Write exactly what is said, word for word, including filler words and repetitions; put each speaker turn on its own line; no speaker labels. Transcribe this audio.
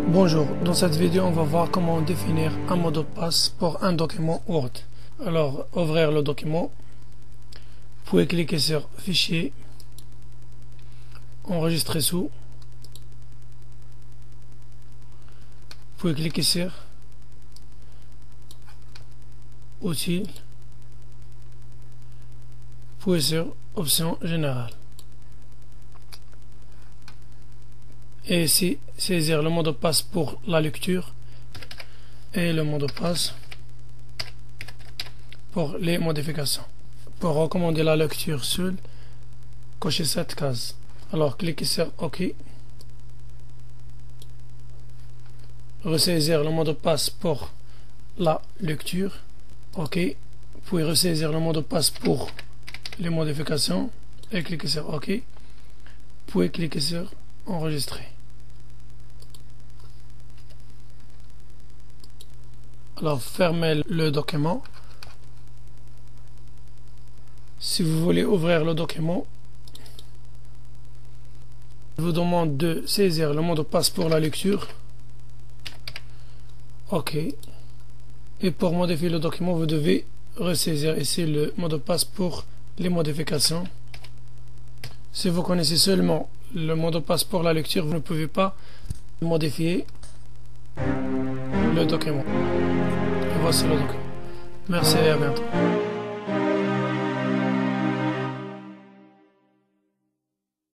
Bonjour, dans cette vidéo on va voir comment définir un mot de passe pour un document Word. Alors, ouvrir le document, vous pouvez cliquer sur Fichier, Enregistrer sous, vous pouvez cliquer sur Outils, vous pouvez sur Options générales. Et ici, saisir le mot de passe pour la lecture et le mot de passe pour les modifications. Pour recommander la lecture seule, cochez cette case. Alors, cliquez sur OK. Ressaisir le mot de passe pour la lecture. OK. Vous pouvez ressaisir le mot de passe pour les modifications et cliquez sur OK. Vous pouvez cliquer sur Enregistrer. Alors, fermez le document. Si vous voulez ouvrir le document, je vous demande de saisir le mot de passe pour la lecture. OK. Et pour modifier le document, vous devez ressaisir ici le mot de passe pour les modifications. Si vous connaissez seulement le mot de passe pour la lecture, vous ne pouvez pas modifier le document. Et voici le document. Merci et à bientôt.